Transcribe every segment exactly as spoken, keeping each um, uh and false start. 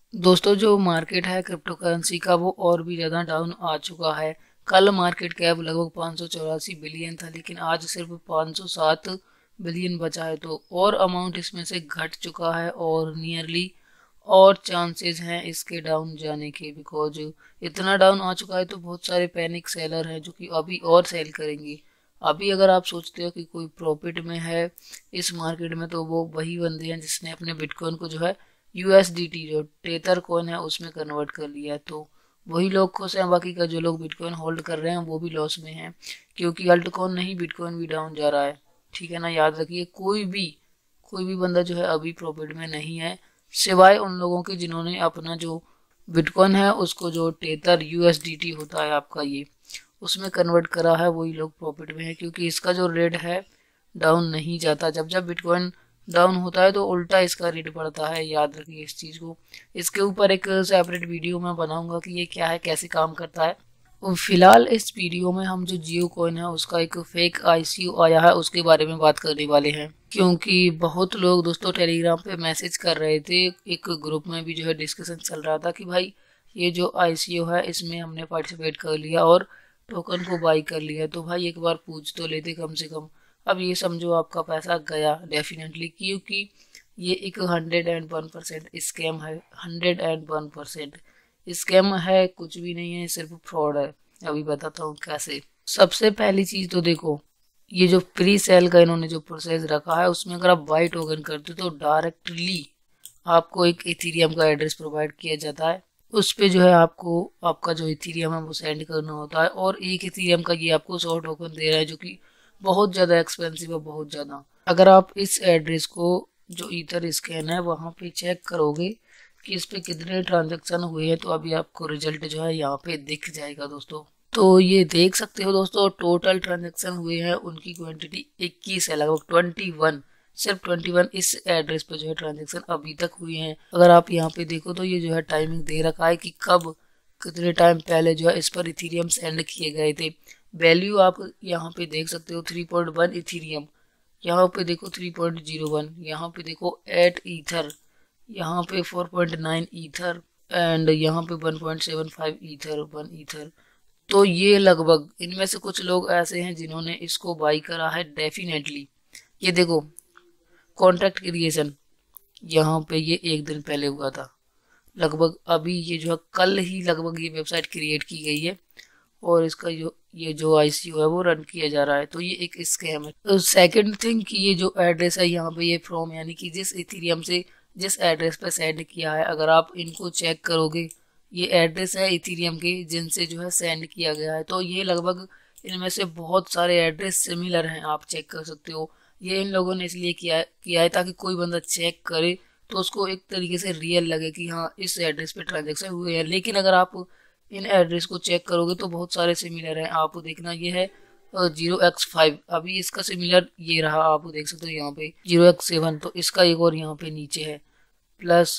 दोस्तों जो मार्केट है क्रिप्टो करेंसी का वो और भी ज़्यादा डाउन आ चुका है। कल मार्केट कैप लगभग पाँच सौ चौरासी बिलियन था, लेकिन आज सिर्फ पाँच सौ सात बिलियन बचा है। तो और अमाउंट इसमें से घट चुका है और नियरली और चांसेस हैं इसके डाउन जाने के, बिकॉज इतना डाउन आ चुका है तो बहुत सारे पैनिक सेलर हैं जो कि अभी और सेल करेंगे। अभी अगर आप सोचते हो कि कोई प्रॉफिट में है इस मार्केट में, तो वो वही बंदे हैं जिसने अपने बिटकॉइन को जो है यूएसडीटी जो टेथर कॉइन है उसमें कन्वर्ट कर लिया है। तो वही लोग खुश हैं, बाकी का जो लोग बिटकॉइन होल्ड कर रहे हैं वो भी लॉस में हैं, क्योंकि अल्टकॉइन नहीं बिटकॉइन भी डाउन जा रहा है। ठीक है ना, याद रखिए कोई भी कोई भी बंदा जो है अभी प्रॉफिट में नहीं है, सिवाय उन लोगों के जिन्होंने अपना जो बिटकॉइन है उसको जो टेथर यूएसडीटी होता है आपका ये उसमें कन्वर्ट करा है, वही लोग प्रॉफिट में है, क्योंकि इसका जो रेट है डाउन नहीं जाता। जब जब बिटकॉइन डाउन होता है तो उल्टा इसका रेट बढ़ता है, याद रखिए इस चीज़ को। इसके ऊपर एक सेपरेट वीडियो मैं बनाऊंगा कि ये क्या है, कैसे काम करता है। और फिलहाल इस वीडियो में हम जो जियो कॉइन है उसका एक फेक आईसीओ आया है उसके बारे में बात करने वाले हैं, क्योंकि बहुत लोग दोस्तों टेलीग्राम पे मैसेज कर रहे थे, एक ग्रुप में भी जो है डिस्कशन चल रहा था कि भाई ये जो आईसीओ है इसमें हमने पार्टिसिपेट कर लिया और टोकन को बाई कर लिया, तो भाई एक बार पूछ तो लेते कम से कम। अब ये समझो आपका पैसा गया डेफिनेटली, क्योंकि ये एक hundred and one percent scam है। Hundred and one percent scam है, कुछ भी नहीं है, सिर्फ फ्रॉड है। अभी बताता हूँ कैसे। सबसे पहली चीज तो देखो, ये जो प्री सेल का इन्होंने जो प्रोसेस रखा है उसमें अगर आप बाई टोकन करते हो तो डायरेक्टली आपको एक इथीरियम का एड्रेस प्रोवाइड किया जाता है। उस पे जो है आपको आपका जो इथीरियम है वो सेंड करना होता है, और एक इथीरियम का ये आपको सौ टोकन दे रहा है, जो कि बहुत ज़्यादा एक्सपेंसिव है, बहुत ज़्यादा। अगर आप इस एड्रेस को जो ईथर स्कैन है वहाँ पे चेक करोगे कि इस पे कितने ट्रांजेक्शन हुए हैं, तो अभी आपको रिजल्ट जो है यहाँ पे दिख जाएगा दोस्तों। तो ये देख सकते हो दोस्तों, टोटल ट्रांजेक्शन हुए हैं उनकी क्वांटिटी इक्कीस है, लगभग ट्वेंटी वन, सिर्फ ट्वेंटी वन इस एड्रेस पे जो है ट्रांजेक्शन अभी तक हुए हैं। अगर आप यहाँ पे देखो तो ये जो है टाइमिंग दे रखा है कि कब कितने टाइम पहले जो है इस पर इथीरियम सेंड किए गए थे। वैल्यू आप यहाँ पे देख सकते हो थ्री पॉइंट वन इथीरियम, यहाँ पे देखो थ्री पॉइंट ज़ीरो वन, यहाँ पे देखो एट ईथर, यहाँ पे four point nine ether, and यहाँ पे one point seven five ether, one ether. तो ये लगभग इनमें से कुछ लोग ऐसे हैं जिन्होंने इसको बाई करा है डेफिनेटली। ये देखो कॉन्ट्रैक्ट क्रिएशन, यहाँ पे ये एक दिन पहले हुआ था, लगभग अभी ये जो है कल ही लगभग ये वेबसाइट क्रिएट की गई है, और इसका जो ये जो आईसीयू है वो रन किया जा रहा है। तो ये एक स्कैम है। तो सेकंड थिंग कि ये जो एड्रेस है यहाँ पे ये फ्रॉम, यानी कि जिस इथीरियम से जिस एड्रेस पे सेंड किया है, अगर आप इनको चेक करोगे ये एड्रेस है इथीरियम के जिनसे जो है सेंड किया गया है, तो ये लगभग इनमें से बहुत सारे एड्रेस सिमिलर हैं, आप चेक कर सकते हो। ये इन लोगों ने इसलिए किया किया है ताकि कोई बंदा चेक करे तो उसको एक तरीके से रियल लगे कि हाँ इस एड्रेस पे ट्रांजेक्शन हुए हैं। लेकिन अगर आप इन एड्रेस को चेक करोगे तो बहुत सारे सिमिलर हैं। आप देखना ये है जीरो एक्स फाइव, अभी इसका सिमिलर ये रहा, आप देख सकते हो यहाँ पे जीरो एक्स सेवन, तो इसका एक और यहाँ पे नीचे है, प्लस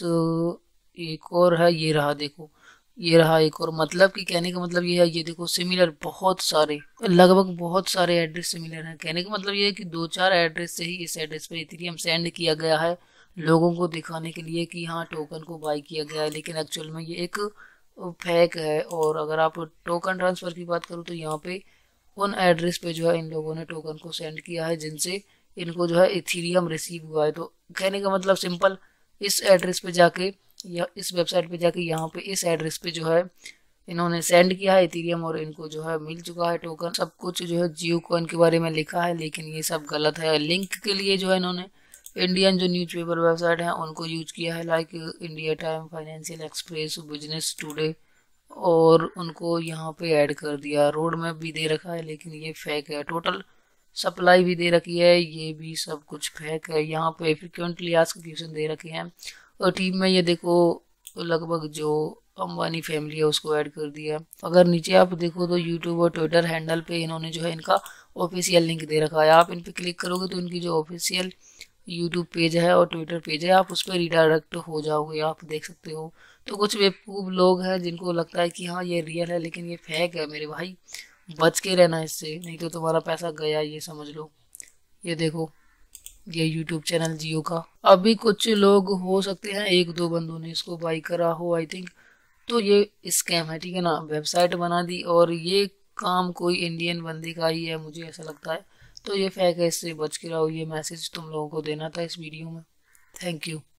एक और है, ये रहा देखो, ये रहा एक और। मतलब कि कहने का मतलब ये है, ये देखो सिमिलर बहुत सारे, लगभग बहुत सारे एड्रेस सिमिलर हैं। कहने का मतलब ये है कि दो चार एड्रेस से ही इस एड्रेस पे इथेरियम सेंड किया गया है लोगों को दिखाने के लिए कि हाँ टोकन को बाई किया गया है, लेकिन एक्चुअल में ये एक फेक है। और अगर आप टोकन ट्रांसफर की बात करूँ तो यहाँ पे उन एड्रेस पे जो है इन लोगों ने टोकन को सेंड किया है जिनसे इनको जो है इथीरियम रिसीव हुआ है। तो कहने का मतलब सिंपल, इस एड्रेस पे जाके या इस वेबसाइट पे जाके यहाँ पे इस एड्रेस पे जो है इन्होंने सेंड किया है इथीरियम और इनको जो है मिल चुका है टोकन। सब कुछ जो है जियो कॉइन के बारे में लिखा है, लेकिन ये सब गलत है। लिंक के लिए जो है इन्होंने इंडियन जो न्यूज़पेपर वेबसाइट है उनको यूज किया है, like India time, financial express, business today, और उनको यहाँ पे ऐड कर दिया। रोड मैप भी दे रखा है लेकिन ये फेक है। टोटल सप्लाई भी दे रखी है, ये भी सब कुछ फेक है। यहाँ पे फ्रिक्वेंटली आस्क्ड क्वेश्चन दे रखे हैं, और टीम में ये देखो लगभग जो अंबानी फैमिली है उसको ऐड कर दिया। अगर नीचे आप देखो तो यूट्यूब और ट्विटर हैंडल पे इन्होंने जो है इनका ऑफिशियल लिंक दे रखा है। आप इन पे क्लिक करोगे तो इनकी जो ऑफिशियल यूट्यूब पेज है और ट्विटर पेज है आप उस पर रिडायरेक्ट हो जाओगे, आप देख सकते हो। तो कुछ बेवकूफ़ लोग हैं जिनको लगता है कि हाँ ये रियल है, लेकिन ये फेक है मेरे भाई, बच के रहना इससे, नहीं तो तुम्हारा पैसा गया ये समझ लो। ये देखो ये यूट्यूब चैनल जियो का। अभी कुछ लोग हो सकते हैं, एक दो बंदों ने इसको बाई करा हो आई थिंक। तो ये स्कैम है, ठीक है ना। वेबसाइट बना दी और ये काम कोई इंडियन बंदे का ही है, मुझे ऐसा लगता है। तो ये फेक है, इससे बच के रहो। ये मैसेज तुम लोगों को देना था इस वीडियो में। Thank you.